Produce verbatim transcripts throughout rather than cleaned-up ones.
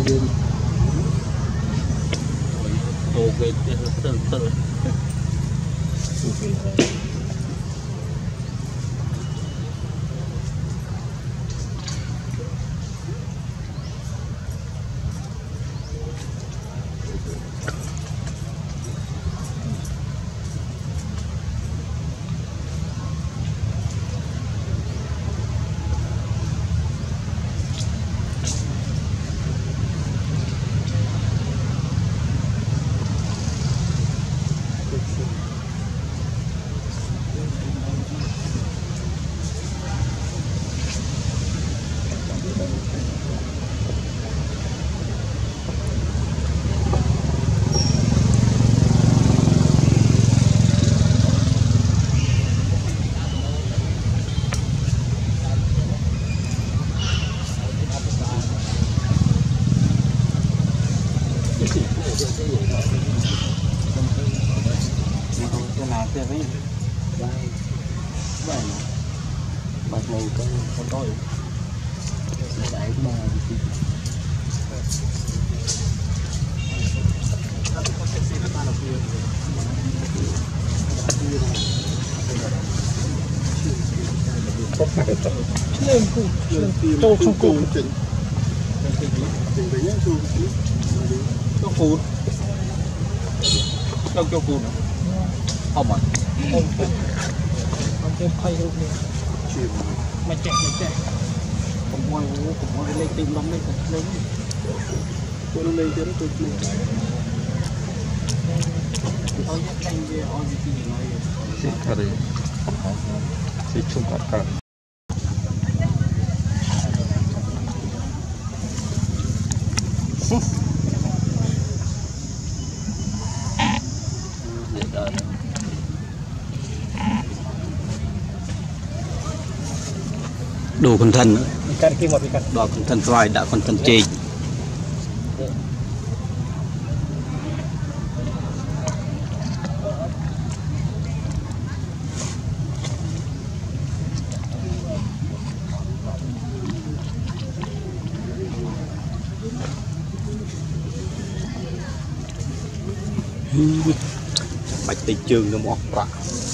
dương ô cái từ từ lên cụ trâu không cụ chỉnh chỉnh với nhá chú cho cụ đâu cho cụ không à không không thêm khay luôn nè mà chạy mà chạy không ngoài cũng ngoài lên tìm lắm lên lên tôi lên cho nó tôi lên tôi nhắc anh về on gì thì nói sẽ cả đấy sẽ chung cả cả đồ con thân đồ con thân roi đã con thân chê bạch tây trường nó mọc rạ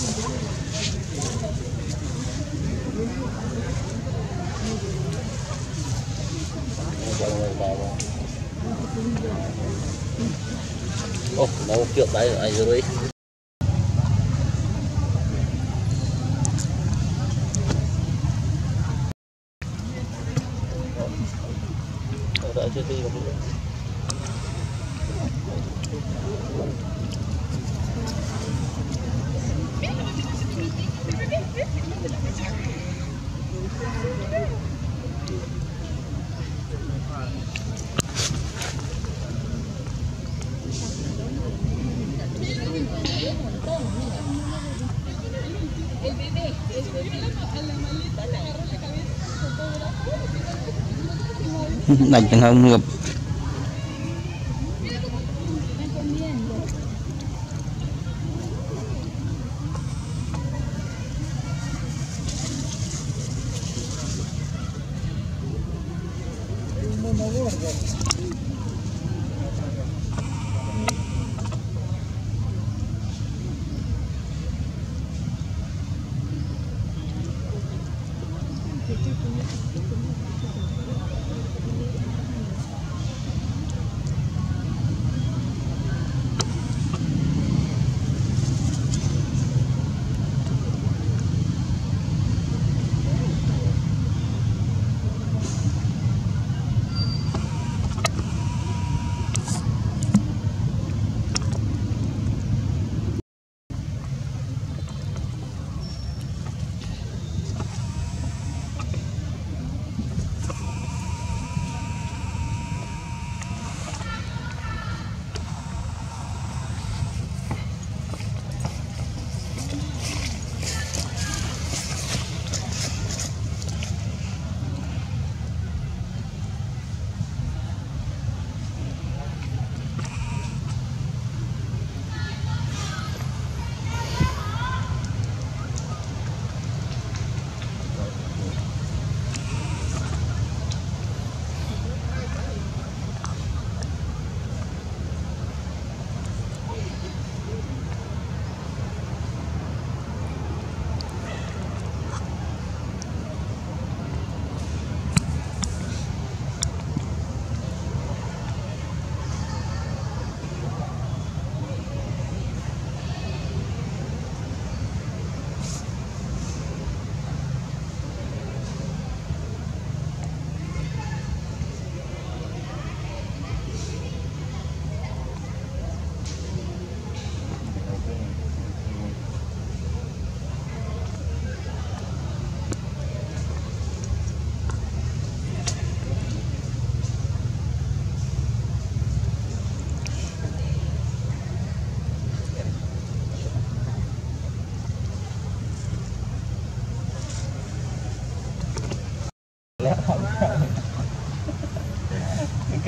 ô nó kiểu đấy anh rồi đã chưa đi rồi đánh chẳng không ngược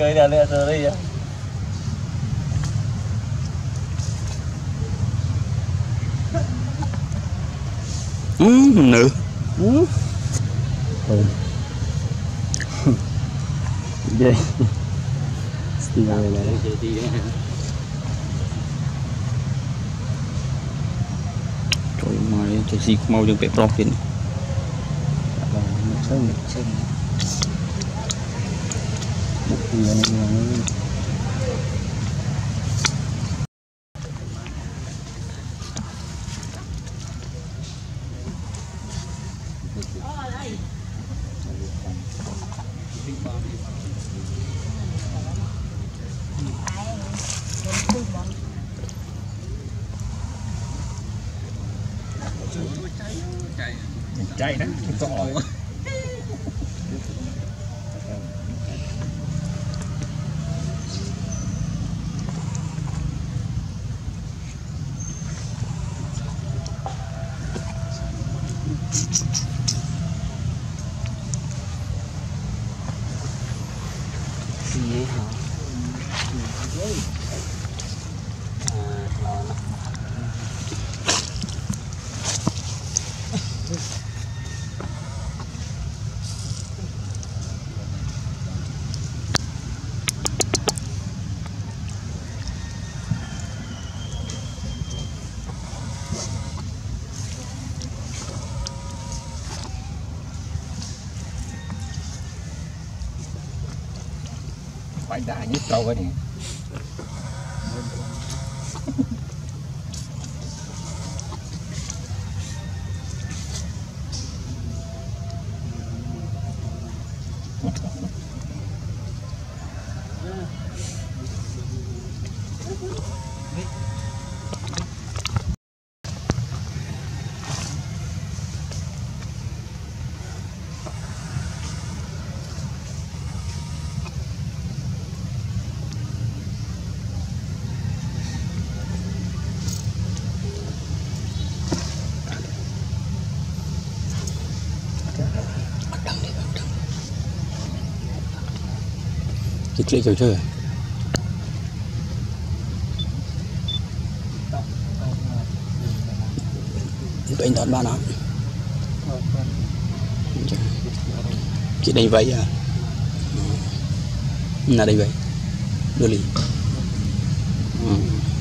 cười ra lên rồi đi. Ừ, nữ. Ừ. Ừ. Ghê. Đi rồi này. Trời ơi, Jessie mau dừng bẹp pro kìa. Một sớm một sớm. Một người này. Chạy đó, to quá. Gì hả? Phải đã nhất câu cái này. Chị kỹ rồi chưa? Anh toàn ba nó. Chị đây vậy à? Là đây vậy. Đưa lì. Ừ.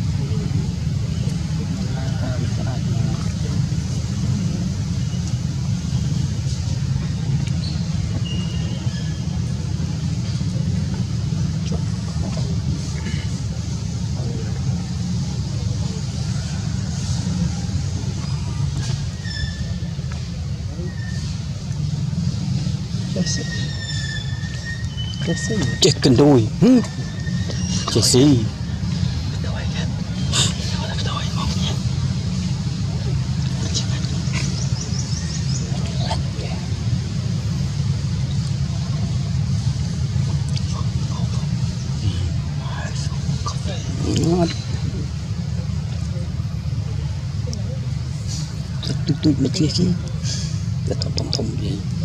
Jessie. Jessie. Chết cần đôi. Jessie. Tụt tụt mà chia chứ. Là thầm thầm thầm gì.